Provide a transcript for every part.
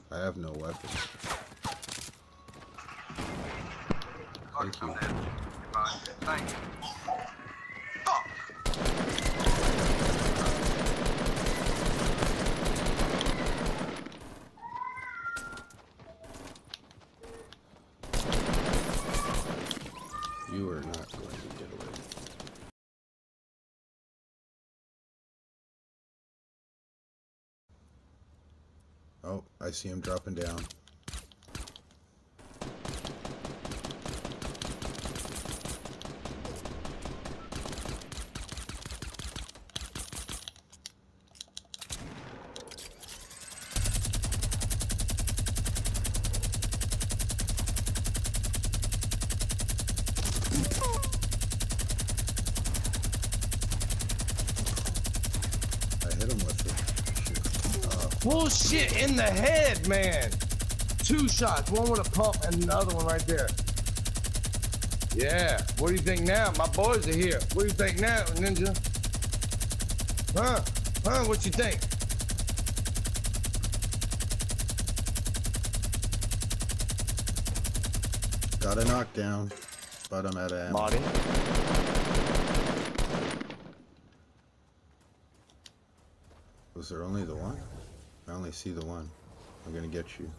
I have no weapon. Thank you. Thank you. You are not going to get away. Oh, I see him dropping down. I hit him with it. Bullshit in the head, man. 2 shots, one with a pump and another one right there. Yeah, what do you think now? My boys are here. What do you think now, Ninja? Huh? What you think? Got a knockdown, but I'm out of ammo. Marty? Was there only the one? I only see the one. I'm gonna get you.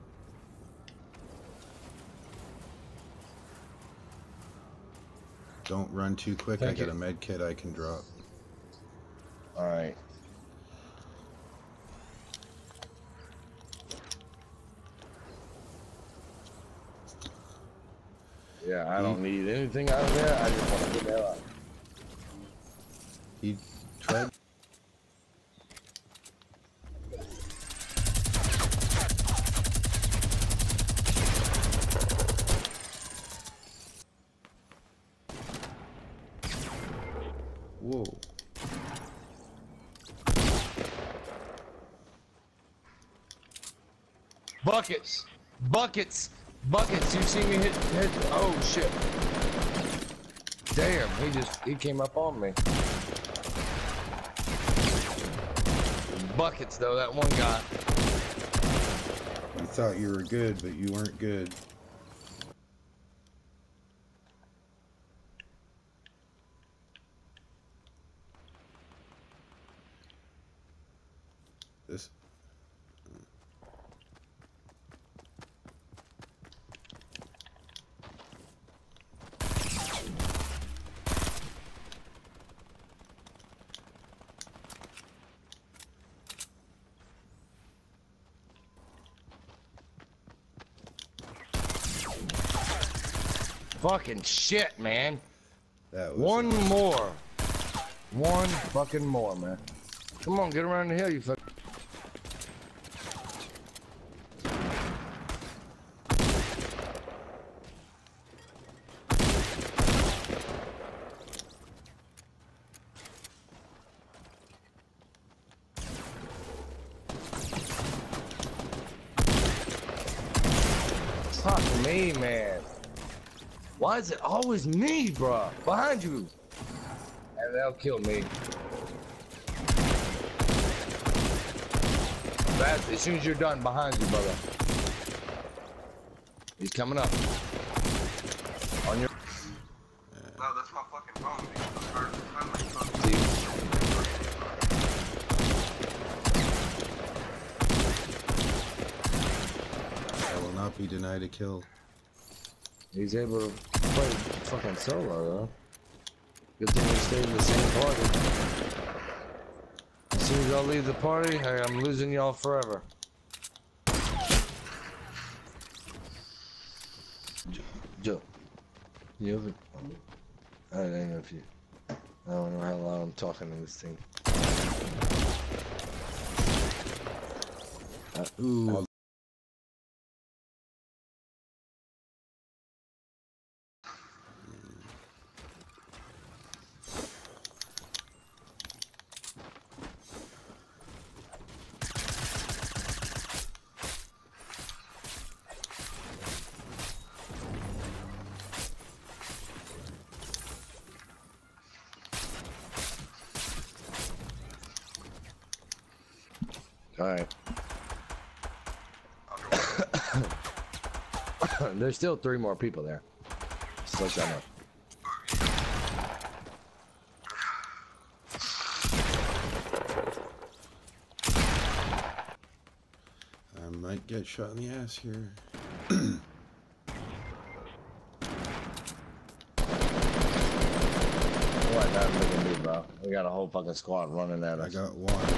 Don't run too quick. Thank I got you. a med kit I can drop. Alright. Yeah, I don't need anything out of there. I just want to get the hell out. He tried. Whoa. Buckets! Buckets! Buckets! You see me hit. Oh shit. Damn, he came up on me. Buckets though, that one guy. You thought you were good, but you weren't good. This. Fucking shit, man. That was One more. One fucking more, man. Come on, get around the hill, you fuck. Fuck me, man. Why is it always me, bruh? Behind you. And they'll kill me. That's as soon as you're done, behind you, brother. He's coming up. On your. No, that's my fucking phone. I will not be denied a kill. He's able to play fucking solo, though. Good thing we stayed in the same party. As soon as y'all leave the party, hey, I'm losing y'all forever. Joe, you have it? I don't know if you. I don't know how loud I'm talking in this thing. Ooh. All right. There's still 3 more people there. Just let y'all know. I might get shot in the ass here. What not looking good, bro? We got a whole fucking squad running at us. I got one.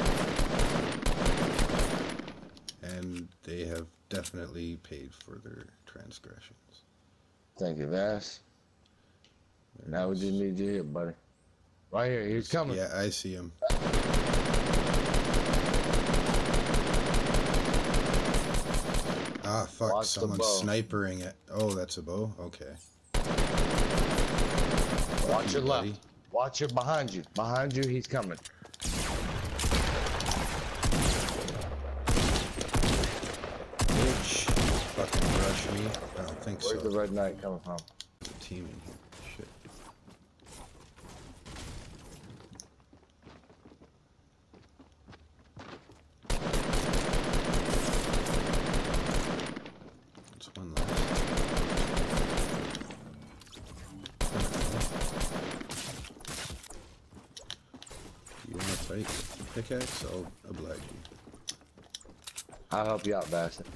And they have definitely paid for their transgressions. Thank you, Vass. Now we just need you here, buddy. Right here, he's coming. Yeah, I see him. Ah, fuck, Watch the someone's bow. snipering it. Oh, that's a bow? Okay. Watch your buddy. left. Watch your behind you. Behind you, he's coming. Bitch. Fucking rush me. I don't think Where's so. the red knight coming from? Team in here. Shit. There's one left. Do you want to fight with the pickaxe? I'll oblige you. I'll help you out, Bassett.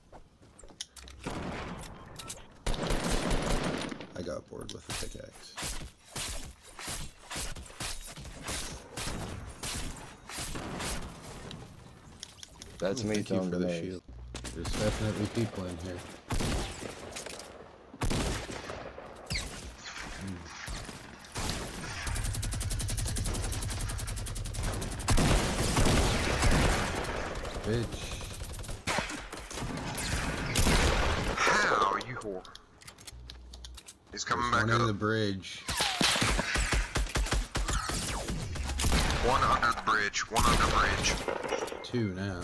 I got bored with the pickaxe. That's me Thank you throwing for the grenades. shield. There's definitely people in here. Bitch. How you whore? He's coming There's back one in up. the bridge. One under the bridge. One under bridge. 2 now.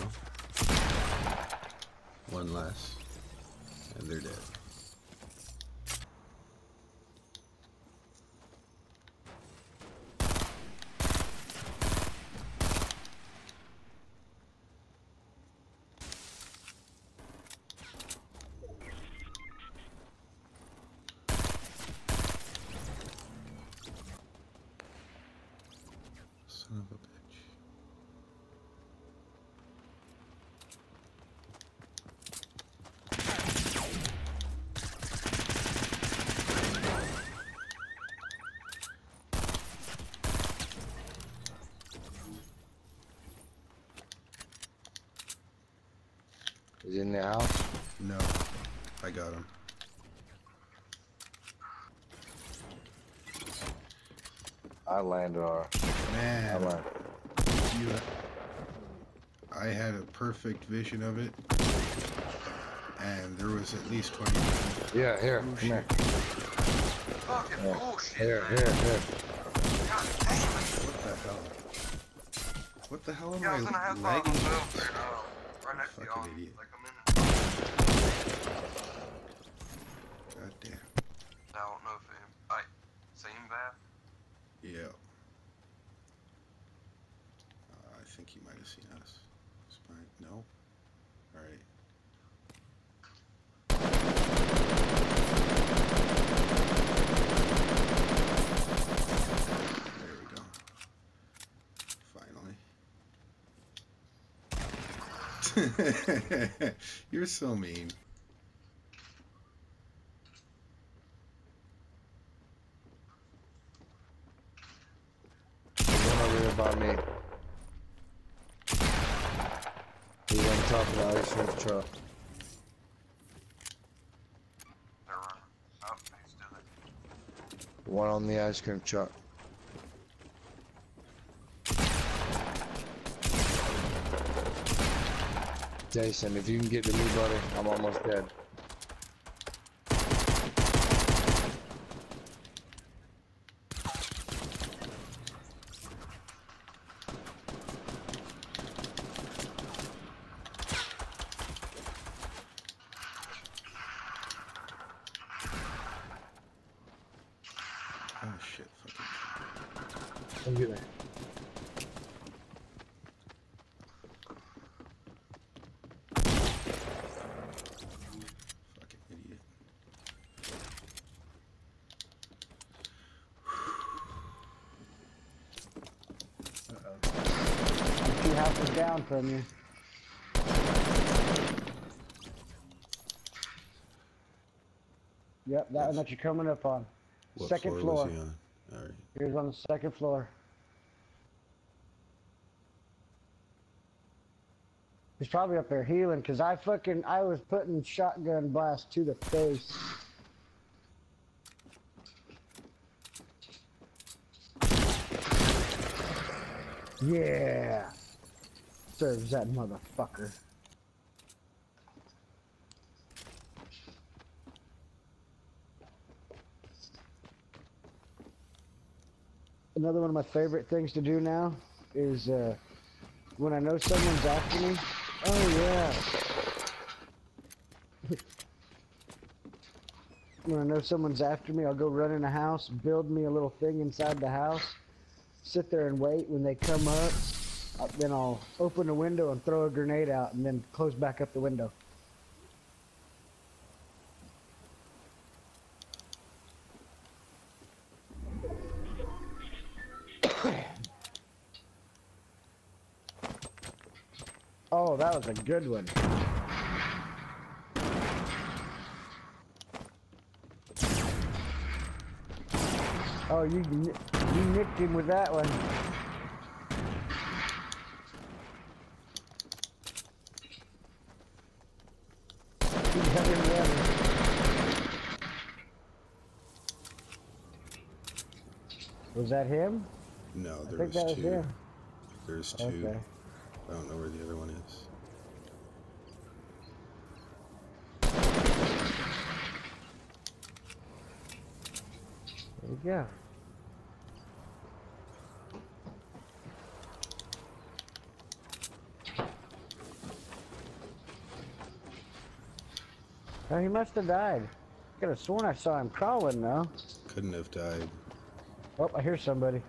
1 less. And they're dead. Son of a bitch. He's in the house. No. I got him. I landed our. I Man, landed. you, I had a perfect vision of it. And there was at least 20 people. Yeah, here. Oh, Come shit. here. Fucking Yeah. bullshit. Here, man. here, here. God damn it. What the hell? What the hell am Yeah, I was in a I half by lagging? myself, dude. Right next to Fucking y'all. idiot. Like a minute. God damn. I don't know if him. I seen that. Yeah. I think he might have seen us. No? Alright. There we go. Finally. You're so mean. There's one over here by me. He's on top of the ice cream truck. They're running. Oh, he's still there. One on the ice cream truck. Jason, if you can get to me, buddy, I'm almost dead. Oh shit, fucking. Come get me. Fucking idiot. down from you. Yep, that one that you're coming up on. What Second floor floor. was he on? Alright. He was on the second floor. He's probably up there healing, cause I was putting shotgun blast to the face. Yeah. Serves that motherfucker. Another one of my favorite things to do now is when I know someone's after me. Oh yeah. When I know someone's after me, I'll go run in the house, build me a little thing inside the house, sit there and wait. When they come up, then I'll open the window and throw a grenade out and then close back up the window. Oh, that was a good one. Oh, you nicked him with that one. He got him ready. Was that him? No, I there think that was was two. him. There's two. Okay. I don't know where the other one is. There you go. Oh, he must have died. Could have sworn I saw him crawling though. Couldn't have died. Oh, I hear somebody.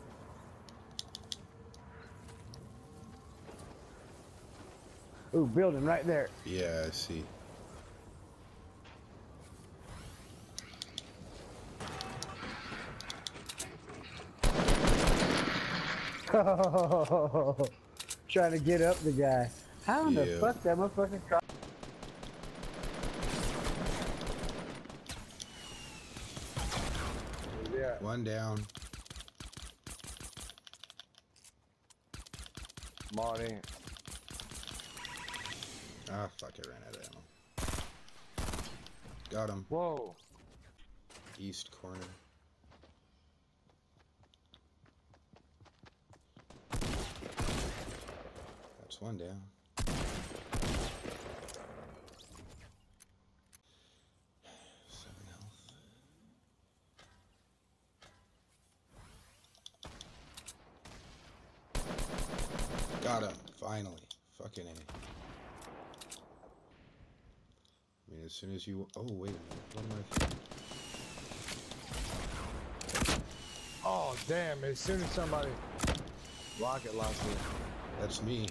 Ooh, building right there. Yeah, I see. Trying to get up the guy. How in the Yeah. fuck that motherfucker crawl? Yeah. One down. Marty. Ah, fuck, I ran out of ammo. Got him. Whoa. East corner. That's one down. Seven health. Got him, finally. Fucking A. I mean, as soon as you... Oh, wait a minute. What am I... Oh, damn. As soon as somebody rocket launches me. That's me.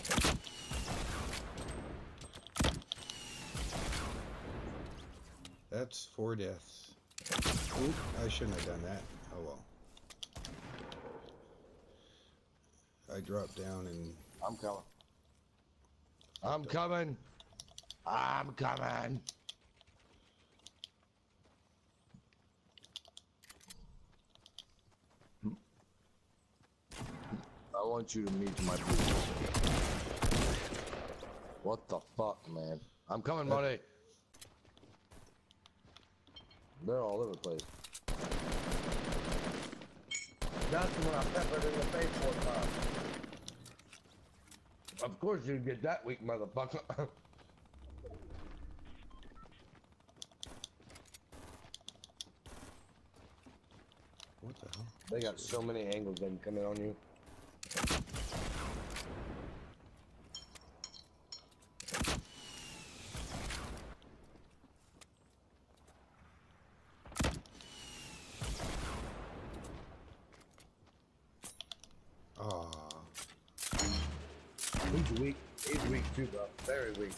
That's 4 deaths. Oop, I shouldn't have done that. Oh well. I dropped down and... I'm coming. I'm coming. I'm coming. I want you to meet my people. What the fuck, man? I'm coming, Marty. They're all over the place. That's when I peppered in the face 4 times. Of course you get that weak, motherfucker. What the hell? They got so many angles they can come in on you. Aw. He's weak. He's weak too, bro. Very weak.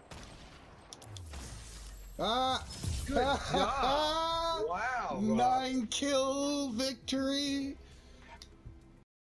Ah! Good job. Wow, bro. 9 kill victory!